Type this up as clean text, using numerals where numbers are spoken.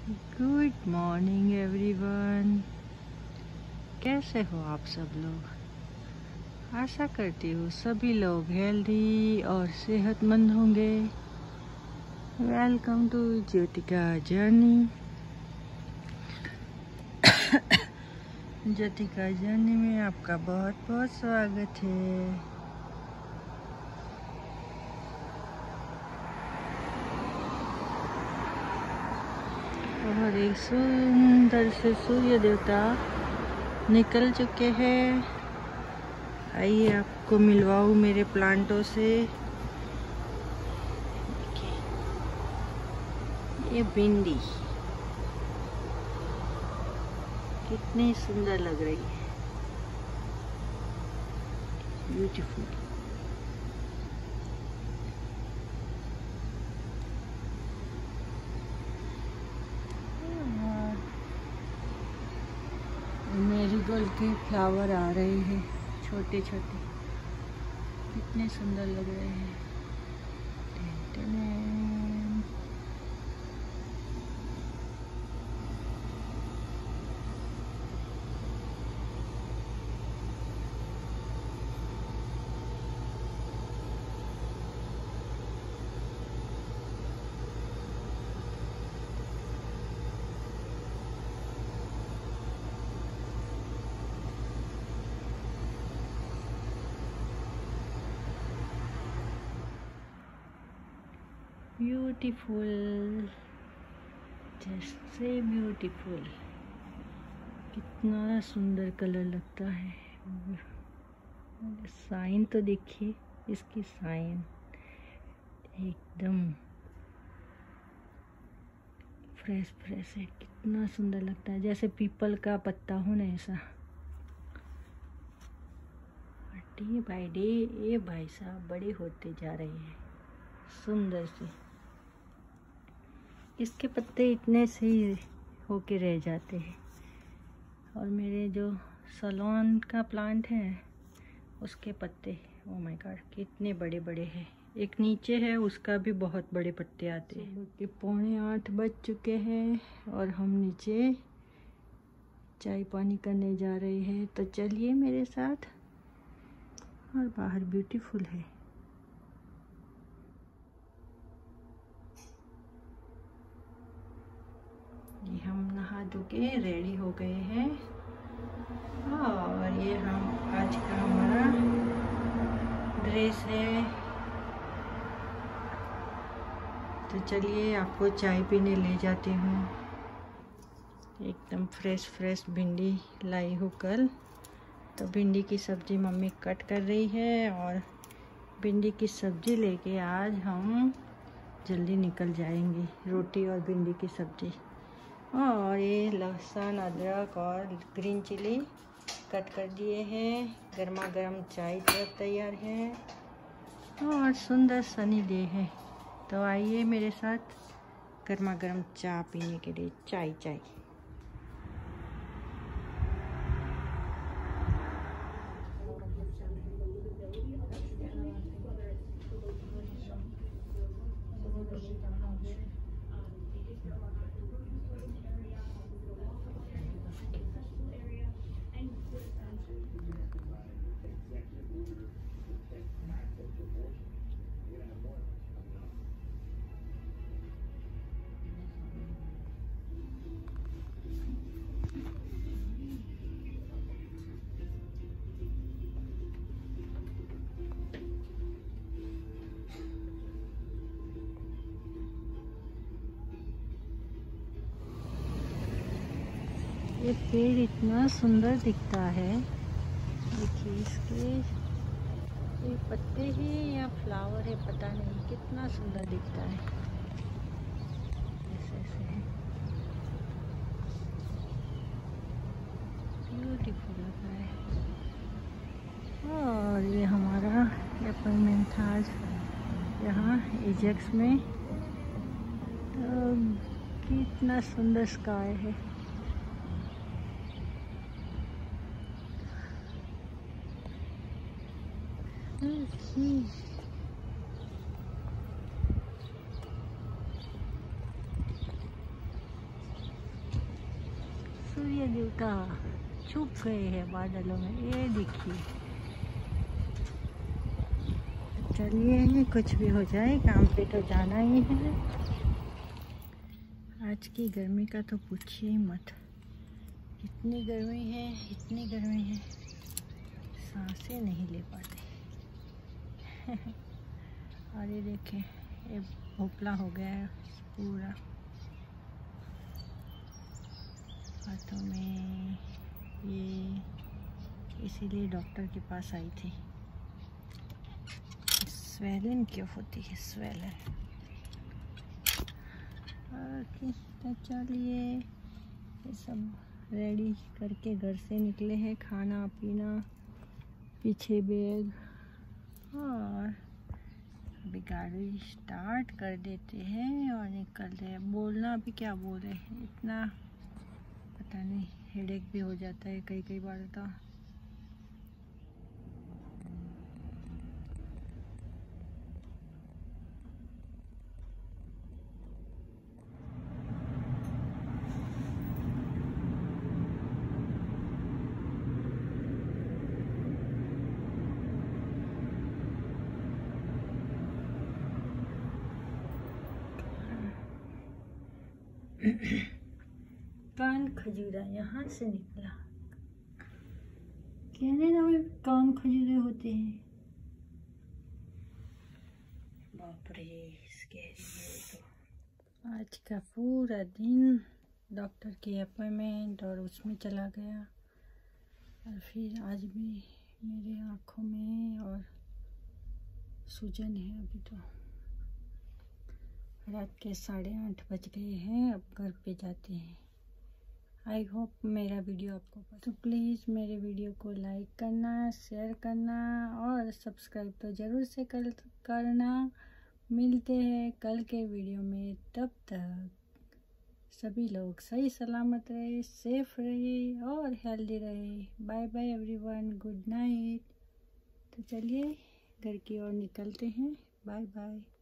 Good morning everyone. कैसे हो आप सब लोग। आशा करती हूँ सभी लोग हेल्दी और सेहतमंद होंगे। Welcome to Jyotika journey. Jyotika journey में आपका बहुत बहुत स्वागत है। और एक सुंदर से सूर्य देवता निकल चुके हैं। आइए आपको मिलवाऊं मेरे प्लांटों से। ये भिंडी कितनी सुंदर लग रही है, ब्यूटीफुल। मेरीगोल्ड के फ्लावर आ रहे हैं, छोटे छोटे, कितने सुंदर लग रहे हैं। ब्यूटीफुल, जस्ट से ब्यूटीफुल। कितना सुंदर कलर लगता है। साइन तो देखिए, इसकी साइन एकदम फ्रेश फ्रेश है। कितना सुंदर लगता है, जैसे पीपल का पत्ता हो ना, ऐसा। डे बाय डे ये भाई साहब बड़े होते जा रहे हैं, सुंदर से। इसके पत्ते इतने से ही होके रह जाते हैं। और मेरे जो सलोन का प्लांट है, उसके पत्ते, ओ माय गॉड, कितने बड़े बड़े हैं। एक नीचे है, उसका भी बहुत बड़े पत्ते आते हैं। सुबह के 7:45 बज चुके हैं और हम नीचे चाय पानी करने जा रहे हैं। तो चलिए मेरे साथ। और बाहर ब्यूटीफुल है। ये हम नहा धो के रेडी हो गए हैं। और ये हम आज का हमारा ड्रेस है। तो चलिए आपको चाय पीने ले जाती हूँ। एकदम फ्रेश फ्रेश भिंडी लाई हूँ कल। तो भिंडी की सब्ज़ी मम्मी कट कर रही है और भिंडी की सब्ज़ी लेके आज हम जल्दी निकल जाएंगे। रोटी और भिंडी की सब्ज़ी। और ये लहसुन, अदरक और ग्रीन चिली कट कर दिए हैं। गर्मा गर्म चाय तैयार है और सुंदर सनी डे है। तो आइए मेरे साथ गर्मा गर्म चाय पीने के लिए। चाय ये पेड़ इतना सुंदर दिखता है। देखिए इसके ये पत्ते हैं या फ्लावर है पता नहीं, कितना सुंदर दिखता है। ऐसे ऐसे है, ब्यूटीफुल लग रहा है। और ये हमारा अपॉइंटमेंट था आज यहाँ एजेक्स में। कितना सुंदर स्काई है। सूर्य देवता छुप गए हैं बादलों में, ये देखिए। चलिए कुछ भी हो जाए, काम पे तो जाना ही है। आज की गर्मी का तो पूछिए ही मत, इतनी गर्मी है, इतनी गर्मी है, सांसें नहीं ले पाते। और ये देखें, ये भोपला हो गया है पूरा हाथों में। ये इसीलिए डॉक्टर के पास आई थी। स्वेलन क्यों होती है, स्वेलन। तो चलिए ये सब रेडी करके घर से निकले हैं, खाना पीना, पीछे बैग, और अभी गाड़ी स्टार्ट कर देते हैं और निकलते हैं। बोलना भी क्या बोले, इतना पता नहीं, हेडेक भी हो जाता है कई बार तो। कान खजूरा यहाँ से निकला। कनाडा में कान खजूरे होते हैं। बाप रे, स्कैरी है तो। आज का पूरा दिन डॉक्टर की अपॉइंटमेंट और उसमें चला गया, और फिर आज भी मेरे आँखों में और सूजन है। अभी तो रात के 8:30 बज गए हैं, अब घर पे जाते हैं। आई होप मेरा वीडियो आपको पसंद, तो प्लीज़ मेरे वीडियो को लाइक करना, शेयर करना और सब्सक्राइब तो ज़रूर से करना। मिलते हैं कल के वीडियो में, तब तक सभी लोग सही सलामत रहे, सेफ रहे और हेल्दी रहे। Bye bye everyone, good night. तो चलिए घर की ओर निकलते हैं। Bye bye.